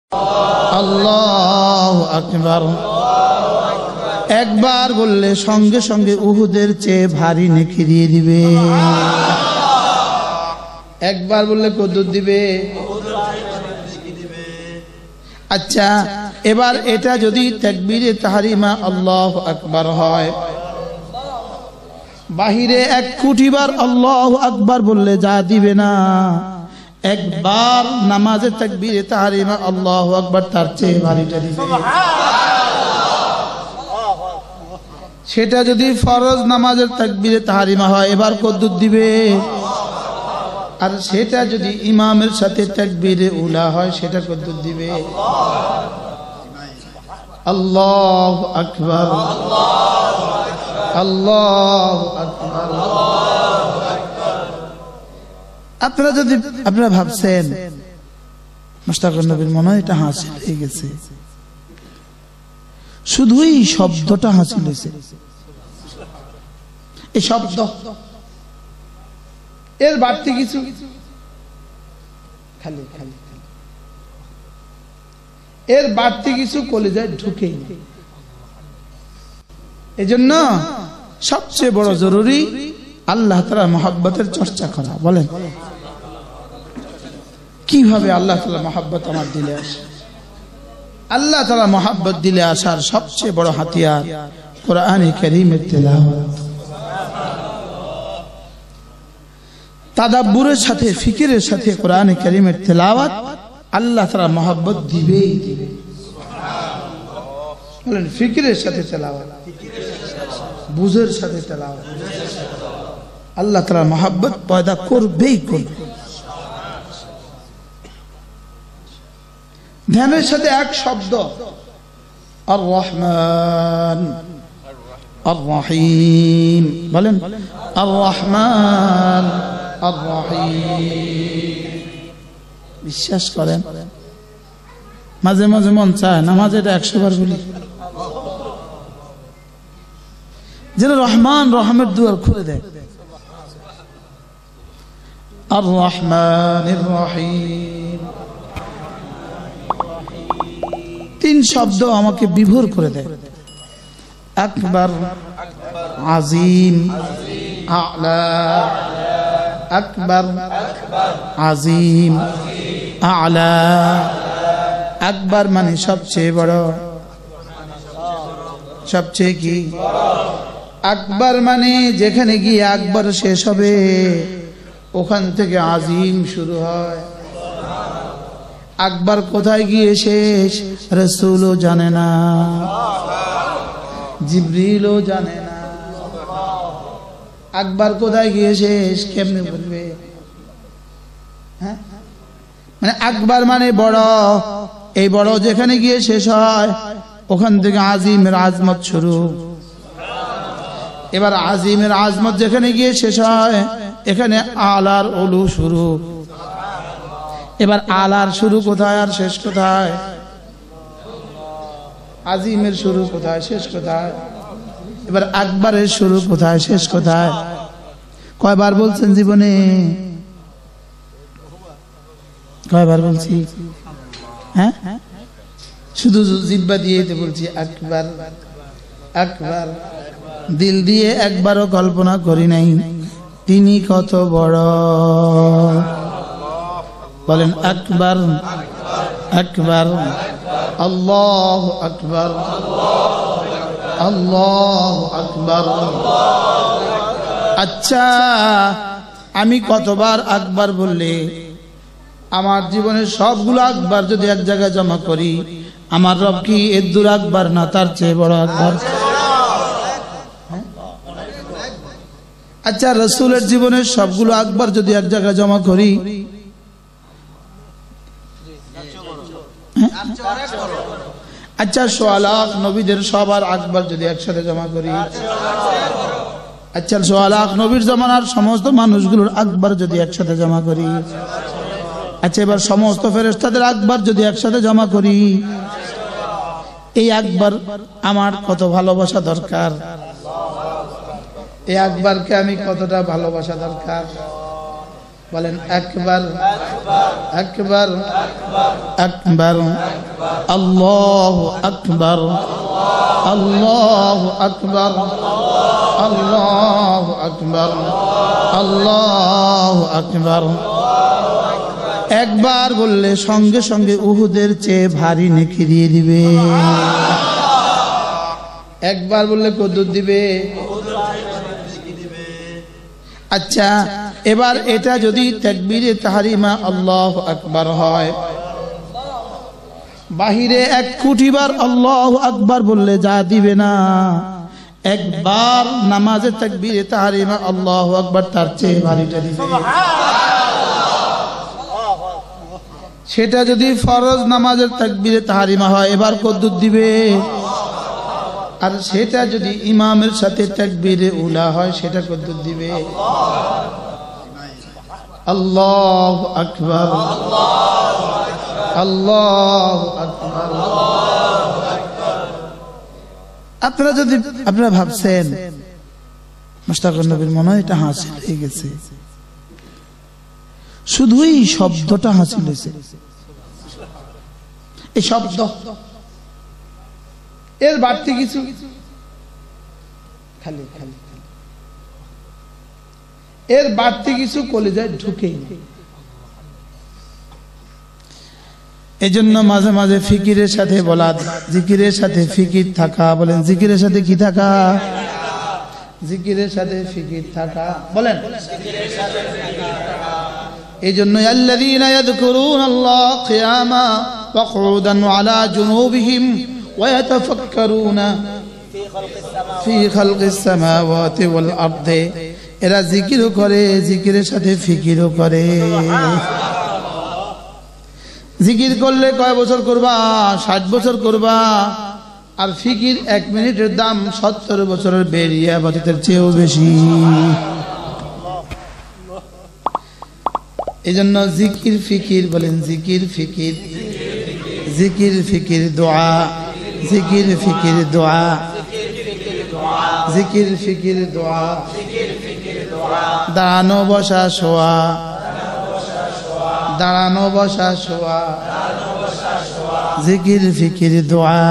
আল্লাহু আকবার। একবার বললে সঙ্গে সঙ্গে উহুদের চেয়ে ভারী নেকি দিয়ে দিবে। একবার বললে কত দিবে? আচ্ছা, এবার এটা যদি তাকবীরে তাহরিমা আল্লাহু আকবার হয়, বাহিরে 1 কোটি বার আল্লাহু আকবার বললে যা দিবে না, একবার নামাজে তাকবীরে তাহরিমা আল্লাহু আকবার তার চেয়ে ভারীটা দিবে। সেটা যদি ফরজ নামাজের তাকবীরে তাহরিমা হয়, এবার কত দিবে? আর সেটা যদি ইমামের সাথে তাকবীরে উলা হয়, সেটা কত দিবে? আল্লাহু আকবার, আল্লাহু আকবার। আপনারা ভাবছেন মুশতাকুর নবীর মনে হয় এটা হাসিল হয়ে গেছে, শুধুই শব্দটা হাসিল হয়েছে। এই শব্দ, এর বাড়তি কিছু খালি খালি এর বাড়তি কিছু কলিজায় ঢুকেই। এজন্য সবচেয়ে বড় জরুরি আল্লাহ তাআলার মহব্বতের চর্চা করা। বলেন কিভাবে আল্লাহ তাআলার মহব্বত আমার দিলে আসে? আল্লাহ তাআলার মহব্বত দিলে আসার সবচেয়ে বড় হাতিয়ার কোরআনে কারীমের তেলাওয়াত। তাদাব্বুরের সাথে, ফিকিরের সাথে কোরআনে কারীমের তেলাওয়াত আল্লাহ তাআলা মহব্বত দিবেই দিবে। বলেন ফিকিরের সাথে তেলাওয়াত, বুঝের সাথে তেলাওয়াত, আল্লাহ তাআলা মহব্বত পয়দা করবেই করবে। ধ্যানের সাথে এক শব্দ আর রহমান আর রহিম। বলেন আর রহমান আর রহিম। বিশ্বাস করেন মাঝে মাঝে মন চায় নামাজ এটা 100 বার বলি, যেন রহমান রহমের দুয়ার খুলে দেয়। আর রহমান আর রহিম 3 শব্দ আমাকে বিভোর করে দেয়। আকবার, আজিম, আ'লা। আকবার, আজিম, আ'লা। আকবার মানে সবচেয়ে বড়, সবচেয়ে কি? আকবার মানে যেখানে গিয়ে আকবার শেষ হবে ওখান থেকে আজিম শুরু হয়। আকবার কোথায় গিয়ে শেষ রাসূলও জানে না, জিবরিলও জানে না। আকবার কোথায় গিয়ে শেষ কেমনে বলবে? হ্যাঁ, মানে আকবার মানে বড়, এই বড় যেখানে গিয়ে শেষ হয় ওখান থেকে আজিমের আজমত শুরু। এবার আজিমের আজমত যেখানে গিয়ে শেষ হয় এখানে আলার উলু শুরু। এবার আলার শুরু কোথায় আর শেষ কোথায়? আজিমের শুরু কোথায়, শেষ কোথায়? এবার আকবরের শুরু কোথায়, শেষ কোথায়? কয়বার বলছেন জীবনে? কয়বার বলছি? হ্যাঁ, শুধু জিহ্বা দিয়ে তো বলছি আকবার আকবার, দিল দিয়ে একবারও কল্পনা করি নাই তিনি কত বড়। বলেন আকবার আকবার, আল্লাহু আকবার, আল্লাহু আকবার। আচ্ছা, আমি কতবার আকবার বললে আমার জীবনের সবগুলো আকবার যদি এক জায়গায় জমা করি, আমার রব কি এর দূর আকবার না তার চেয়ে বড় আকবার? আচ্ছা, রাসূলের জীবনের সবগুলো আকবার যদি এক জায়গায় জমা করি, আচ্ছা 100 লাখ নবীদের সবার আকবার যদি একসাথে জমা করি, আচ্ছা 100 লাখ নবীর জমানার সমস্ত মানুষগুলোর আকবার যদি একসাথে জমা করি, আচ্ছা এবার সমস্ত ফেরেশতাদের আকবার যদি একসাথে জমা করি, এই আকবার আমার কত ভালোবাসা দরকার, এই আকবরকে আমি কতটা ভালোবাসা দরকার। বলেন আকবার আকবার আকবার আল্লাহু আকবার আল্লাহু আকবার আল্লাহু আকবার আল্লাহু আকবার। একবার বললে সঙ্গে সঙ্গে উহুদের চেয়ে ভারী নেকি দিয়ে দিবে। একবার বললে কত দিবে? আচ্ছা, এবার এটা যদি তাকবীরে তাহরিমা আল্লাহু আকবার হয়, বাহিরে 1 কোটি বার আল্লাহু আকবার বললে যা দিবে না, একবার নামাজে তাকবীরে তাহরিমা আল্লাহু আকবার তার চেয়ে ভারীটা দিবে। সেটা যদি ফরজ নামাজের তাকবীরে তাহরিমা হয়, এবার কত দিবে? আর সেটা যদি ইমামের সাথে তাকবীরে উলা হয়, সেটা কত দিবে? আল্লাহু আকবার আল্লাহু আকবার। আপনারা যদি আপনারা ভাবছেন মুশতাকুর নবীর মনে হয় এটা হাসিল হয়ে গেছে, শুধুই শব্দটা হাসিল হয়েছে। এই শব্দ, এর বাড়তি কিছু খালি খালি এর বাড়তি কিছু কলিজায় ঢুকেই না। এই জন্য মাঝে মাঝে ফিকিরের সাথে বলা, জিকিরের সাথে ফিকির থাকা। বলেন জিকিরের সাথে কি থাকা? জিকিরের সাথে ফিকির থাকা। বলেন এই জন্য আল্লাযীনা ইয়াযকুরুনাল্লাহ কিয়ামা ওয়া কুউদান ওয়া আলা জুনুবিহিম ওয়া ইয়াতাফাক্কারুনা ফি খালকিস সামাওয়াতি ওয়াল আরদি। এরা জিকিরও করে, জিকিরের সাথে ফিকিরও করে। জিকির করলে কয় বছর করবা? 60 বছর করবা। আর ফিকির 1 মিনিটের দাম 70 বছরের বেরিয়া বাতিতের চেয়েও বেশি। এই জন্য জিকির ফিকির, বলেন জিকির ফিকির, জিকির ফিকির দোয়া, জিকির ফিকির দোয়া, জিকির ফিকির দোয়া, দাঁড়ানো বসা শোয়া, দাঁড়ানো বসা শোয়া, জিকির ফিকির দোয়া।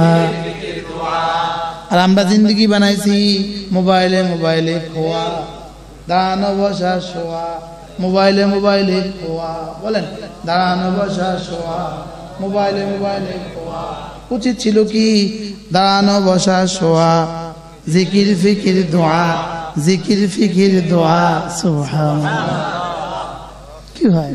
আর আমরা জিন্দগি বানাইছি মোবাইলে মোবাইলে খোয়া, দাঁড়ানো বসা শোয়া, মোবাইলে মোবাইলে খোয়া। বলেন দাঁড়ানো বসা শোয়া, মোবাইলে মোবাইলে খোয়া। উচিত ছিল কি দাঁড়ানো বসা শোয়া, জিকির ফিকির দোয়া, জিকির ফিকির দোয়া। সুবহানাল্লাহ। কি হয়?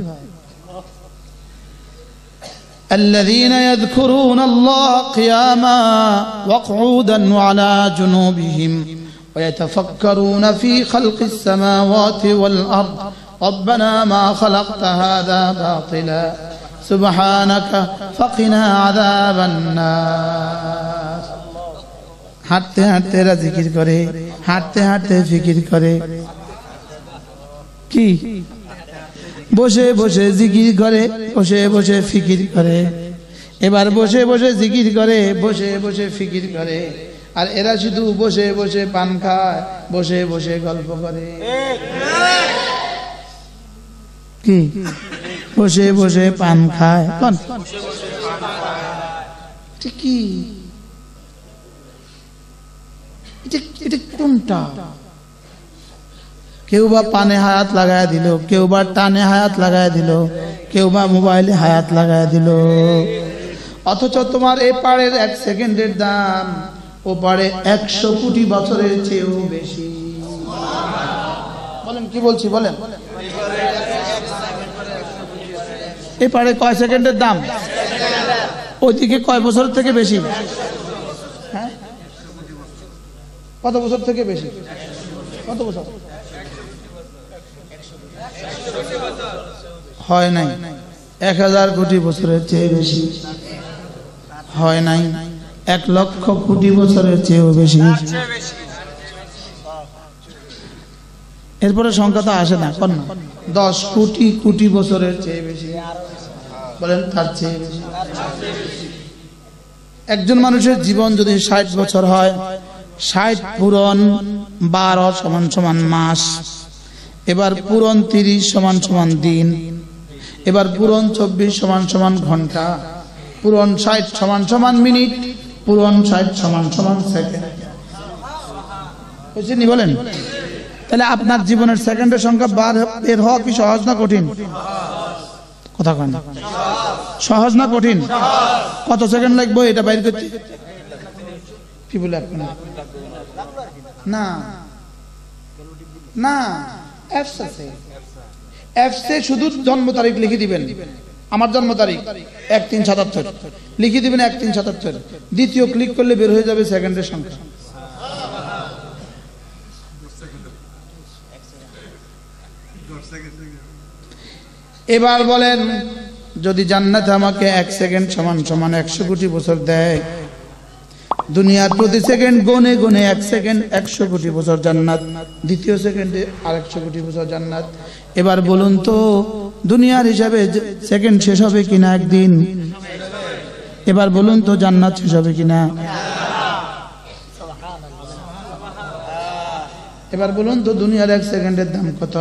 الذين يذكرون الله قياما وقعودا وعلى جنوبهم ويتفكرون في خلق السماوات والأرض ربنا ما خلقت هذا باطلا سبحانك فقنا عذاب النار। হাঁটতে হাঁটতে এরা জিকির করে, হাঁটতে হাঁটতে ফিকির করে। কি? বসে বসে জিকির করে, বসে বসে ফিকির করে। এবার বসে বসে জিকির করে, বসে বসে ফিকির করে। আর এরা শুধু বসে বসে পান খায়, বসে বসে গল্প করে। কি? বসে বসে পান খায়। কোন কি? এটা কোনটা? কেউ বা পানে হায়াত লাগায় দিল, কেউ বা টানে হায়াত লাগায় দিল, কেউ বা মোবাইলে হায়াত লাগায় দিল। অথচ তোমার এ পাড়ের 1 সেকেন্ডের দাম ও পাড়ে 100 কোটি বছরের চেয়েও বেশি। বলেন কি বলছি? বলেন এ পাড়ে কয় সেকেন্ডের দাম, ওইদিকে কয় বছর থেকে বেশি? হ্যাঁ, কত বছর থেকে বেশি? কত বছর? হয় নাই 1000 কোটি বছরের চেয়ে বেশি। হয় নাই 1 লক্ষ কোটি বছরের চেয়েও বেশি। এরপরে সংখ্যা তো আসে না। কোন 10 কোটি কোটি বছরের চেয়ে বেশি। বলেন তার চেয়ে বেশি। একজন মানুষের জীবন যদি 60 বছর হয়, 60 পূরণ 12 সমান সমান মাস। এবার পূরণ 30 সমান সমান দিন, এবার পূরণ 24 সমান সমান ঘন্টা, পূরণ 60 সমান সমান মিনিট, পূরণ 60 সমান সমান সেকেন্ড। বুঝছেন বলেন? তাহলে আপনার জীবনের সেকেন্ডের সংখ্যা বের হওয়া কি সহজ না কঠিন? কথা কন, সহজ না কঠিন? কত সেকেন্ড লাগবে এটা বাইর করতে? কি বলে আপনার? না না, অ্যাপসে শুধু জন্ম তারিখ লিখে দিবেন, আমার জন্ম তারিখ 1377 লিখে দিবেন 1377, দ্বিতীয় ক্লিক করলে বের হয়ে যাবে সেকেন্ডের সংখ্যা। এবার বলেন, যদি জান্নাত আমাকে 1 সেকেন্ড সমান সমান 100 কোটি বছর দেয়, দুনিয়ার প্রতি সেকেন্ড গনে গনে 1 সেকেন্ড 100 কোটি বছর জান্নাত, দ্বিতীয় সেকেন্ডে আর 100 কোটি বছর জান্নাত। এবার বলুন তো দুনিয়ার হিসাবে সেকেন্ড শেষ হবে কিনা একদিন? এবার বলুন তো জান্নাত শেষ হবে কিনা? এবার বলুন তো দুনিয়ার 1 সেকেন্ডের দাম কত?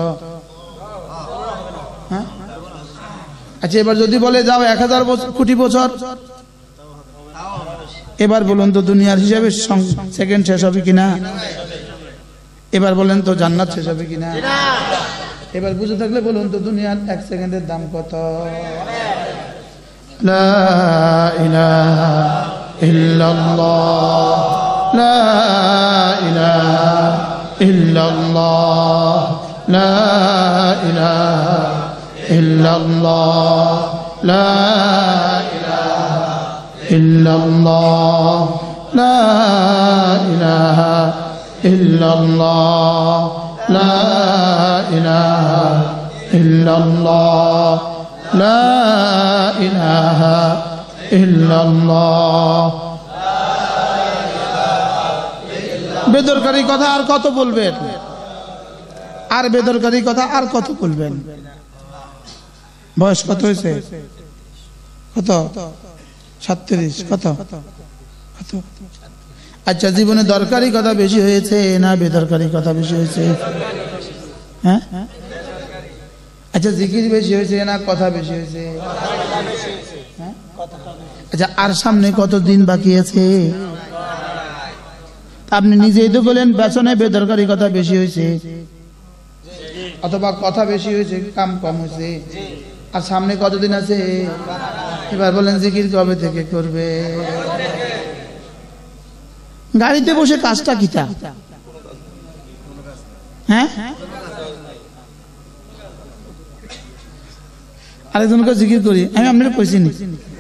হ্যাঁ, আচ্ছা এবার যদি বলে যাও 1000 কোটি বছর, এবার বলুন তো দুনিয়ার হিসাবে সেকেন্ড শেষ হবে কিনা? এবার বলেন তো জান্নাত শেষ হবে কিনা? এবার বুঝে থাকলে বলুন তো দুনিয়ার 1 সেকেন্ডের দাম কত? লা ইলাহা ইল্লাল্লাহ, লা ইলাহা ইল্লাল্লাহ, লা ইলাহা ইল্লাল্লাহ, লা ইলাহা ইল্লাল্লাহ, লা ইলাহা ইল্লাল্লাহ, লা ইলাহা ইল্লাল্লাহ, লা ইলাহা ইল্লাল্লাহ। বেদরকারি কথা আর কত বলবেন? আর বেদরকারি কথা আর কত বলবেন? বয়স কত হয়েছে? কত? 37। কত? আচ্ছা জীবনে দরকারি কথা বেশি হয়েছে না বেদরকারি কথা বেশি হয়েছে? হ্যাঁ, আচ্ছা জিকির বেশি হয়েছে না কথা বেশি হয়েছে? আচ্ছা আর সামনে কত দিন বাকি আছে? আপনি নিজেই তো বলেন পেছনে বেদরকারি কথা বেশি হয়েছে, অথবা কথা বেশি হয়েছে কাম কম হয়েছে, আর সামনে কতদিন আছে? এবার বলেন জিকির কবে থেকে করবে? গাড়িতে বসে কাজটা কিটা? হ্যাঁ, আরেকজনকে জিকির করি আমি, আপনার কইছি নি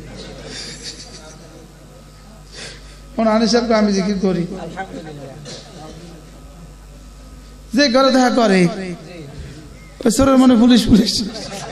আমি জিকির করি, যে করে দেখা করে ওই সরের মনে পুলিশ পুলিশ